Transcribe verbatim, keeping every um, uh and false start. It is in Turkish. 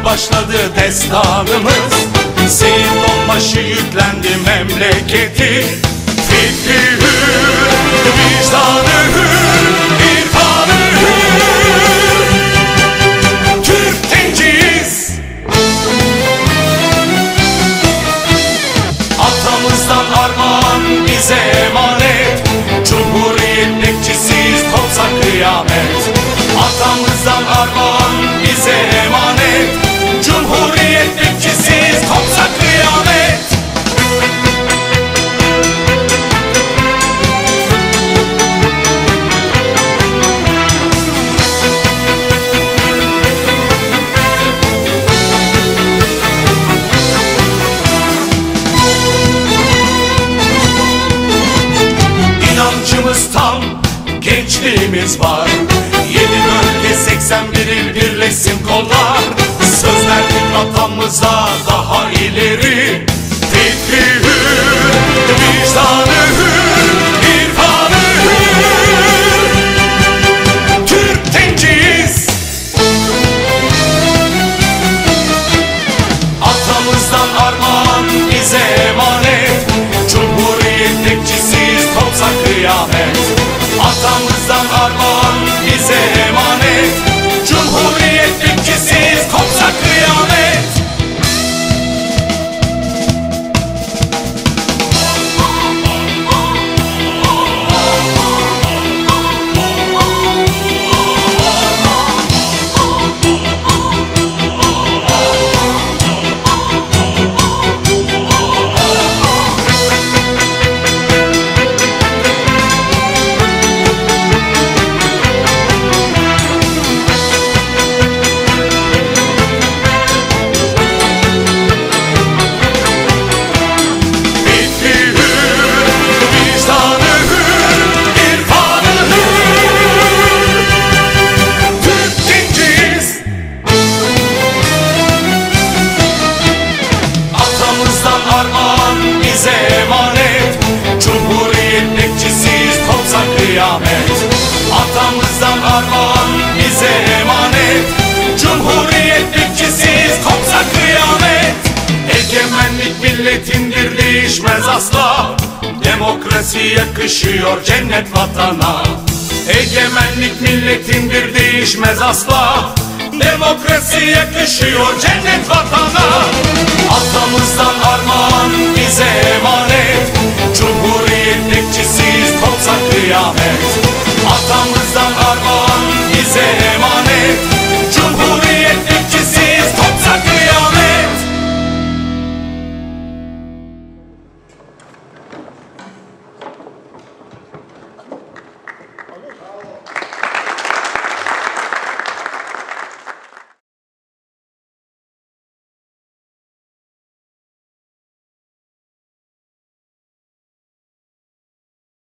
başladı destanımız. Seyit onbaşı yüklendi memleketi. Fikri hür, vicdanı hür, irfanı hür. Türk genciyiz. Atamızdan armağan bize emanet. Cumhuriyet bekçisiyiz, kopsa kıyamet. Atamızdan armağan bize emanet. Cumhuriyet bekçisiyiz, kopsa kıyamet. İnancımız tam, gençliğimiz var. Yedi bölge seksen bir il birleşsin kollar. Söz verdik atamıza daha ileri. Fikri hür, vicdanı hür, irfanı hür. Türk genciyiz. Atamızdan armağan bize emanet. Cumhuriyet bekçisiyiz, kopsa kıyamet. Atamızdan armağan bize emanet. Cumhuriyet bekçisiyiz, kopsa kıyamet. Armağan bize emanet. Cumhuriyet bekçisiyiz, kopsa kıyamet. Atamızdan armağan bize emanet. Cumhuriyet bekçisiyiz, kopsa kıyamet. Egemenlik milletindir, değişmez asla. Demokrasi yakışıyor cennet vatana. Egemenlik milletindir, değişmez asla. Demokrasi yakışıyor cennet vatana. Atamızdan armağan bize emanet. Cumhuriyet bekçisiyiz, kopsa kıyamet. Atamızdan armağan bize emanet. Cumhuriyet